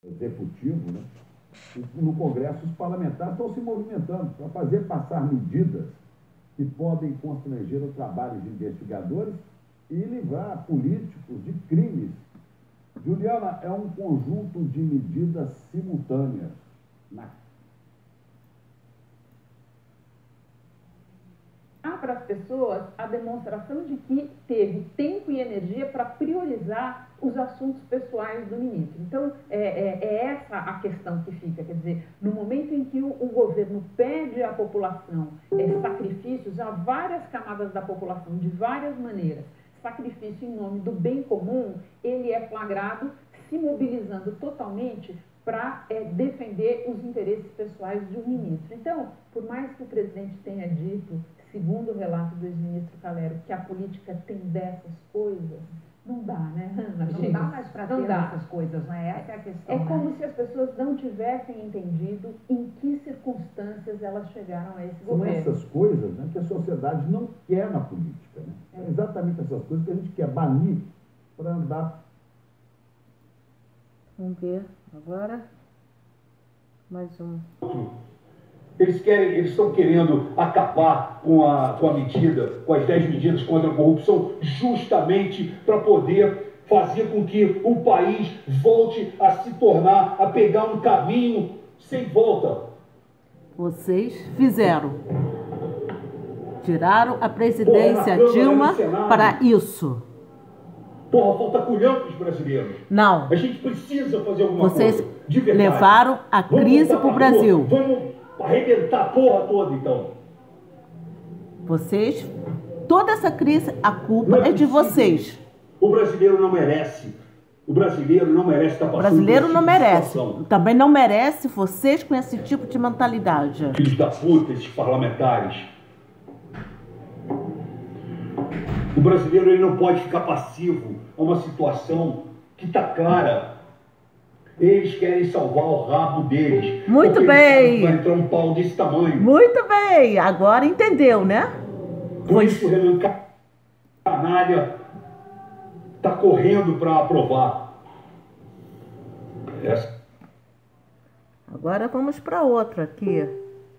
Executivo, né? No Congresso, os parlamentares estão se movimentando para fazer passar medidas que podem constranger o trabalho de investigadores e livrar políticos de crimes. Juliana, é um conjunto de medidas simultâneas. Há para as pessoas a demonstração de que teve tempo e energia para priorizar os assuntos pessoais do ministro. Então, é essa a questão que fica. Quer dizer, no momento em que o governo pede à população sacrifícios a várias camadas da população, de várias maneiras, sacrifício em nome do bem comum, ele é flagrado se mobilizando totalmente para defender os interesses pessoais de um ministro. Então, por mais que o presidente tenha dito, segundo o relato do ex-ministro Calero, que a política tem dessas coisas, não dá, né, Ana? Não dá mais para ter essas coisas, né? Essa é a questão. É como se as pessoas não tivessem entendido em que circunstâncias elas chegaram a esse governo. São essas coisas, né, que a sociedade não quer na política. Né? É exatamente essas coisas que a gente quer banir para andar. Vamos ver agora. Mais um. Eles estão querendo acabar com a medida, com as 10 medidas contra a corrupção, justamente para poder fazer com que o país volte a se tornar, a pegar um caminho sem volta. Vocês fizeram. Tiraram a presidência Dilma para isso. Porra, falta culhão para os brasileiros. Não. A gente precisa fazer alguma coisa. Vocês levaram a crise para o Brasil. Vamos arrebentar a porra toda, então. Vocês, toda essa crise, a culpa é de vocês. O brasileiro não merece. O brasileiro não merece estar passando. O brasileiro não merece. Situação. Também não merece vocês com esse tipo de mentalidade. Filhos da puta, esses parlamentares. O brasileiro ele não pode ficar passivo a uma situação que está clara. Eles querem salvar o rabo deles. Muito bem. Vai entrar um pau desse tamanho. Muito bem. Agora entendeu, né? Por isso o Renan Canalha está correndo para aprovar. Essa. Agora vamos para outra aqui.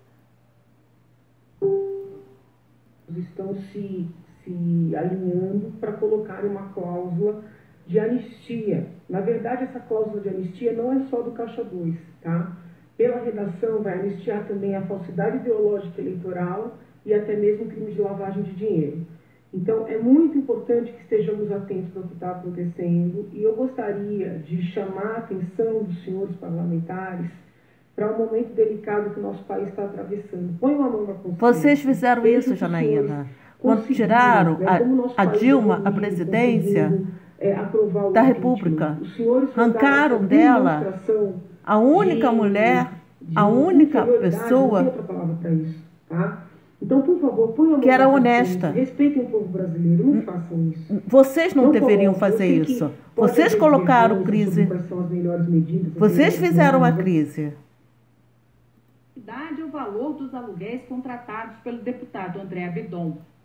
Estão se alinhando para colocar uma cláusula de anistia. Na verdade, essa cláusula de anistia não é só do Caixa 2, tá? Pela redação, vai anistiar também a falsidade ideológica eleitoral e até mesmo crime de lavagem de dinheiro. Então, é muito importante que estejamos atentos ao que está acontecendo e eu gostaria de chamar a atenção dos senhores parlamentares para um momento delicado que o nosso país está atravessando. Põe uma mão na consciência. Vocês fizeram isso, Janaína. Quando tiraram a Dilma a presidência da República, arrancaram dela a única mulher, a única pessoa então, por favor, põe a mão que era honesta. Respeitem o povo brasileiro, não façam isso. Vocês não deveriam fazer isso. Vocês colocaram crise. Vocês fizeram a crise. O valor dos aluguéis contratados pelo deputado André Abidon